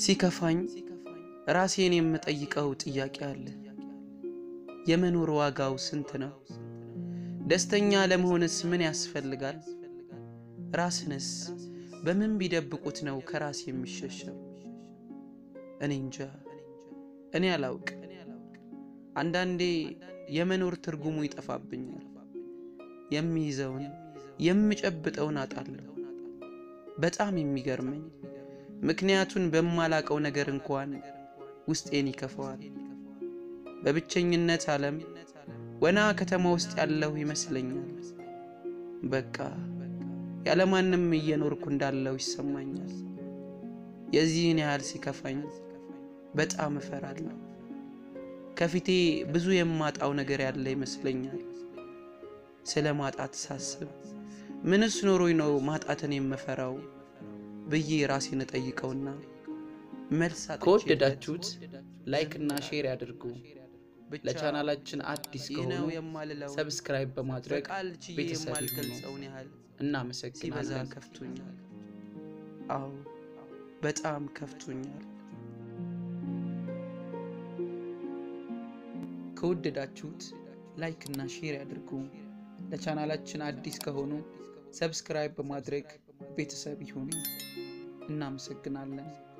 ሲከፋኝ እራሴን የምጠይቀው ጥያቄ አለ። የመኖር ዋጋው ስንት ነው? ደስተኛ ለመሆንስ ምን ያስፈልጋል? ራስንስ በምን ቢደብቁት ነው ከራስ የሚሸሸው? እኔ እንጃ፣ እኔ አላውቅ። አንዳንዴ የመኖር ትርጉሙ ይጠፋብኛል። የሚይዘውን የምጨብጠውን አጣለሁ። በጣም የሚገርመኝ ምክንያቱን በማላቀው ነገር እንኳን ውስጤን ይከፋዋል። በብቸኝነት ዓለም ወና ከተማ ውስጥ ያለው ይመስለኛል። በቃ ያለማንም እየኖርኩ እንዳለው ይሰማኛል። የዚህን ያህል ሲከፋኝ በጣም እፈራለሁ። ከፊቴ ብዙ የማጣው ነገር ያለ ይመስለኛል። ስለማጣት ሳስብ ምንስ ኖሮኝ ነው ማጣትን የምፈራው ብዬ ራሴን እጠይቀውና መልሳት። ከወደዳችሁት ላይክ እና ሼር ያድርጉ። ለቻናላችን አዲስ ከሆኑ ሰብስክራይብ በማድረግ ቤተሰብ ይሁኑ። እናመሰግናለን። ከፍቶኛል። አዎ በጣም ከፍቶኛል። ከወደዳችሁት ላይክ እና ሼር ያድርጉ። ለቻናላችን አዲስ ከሆኑ ሰብስክራይብ በማድረግ ቤተሰብ ይሁኑ። እናመሰግናለን።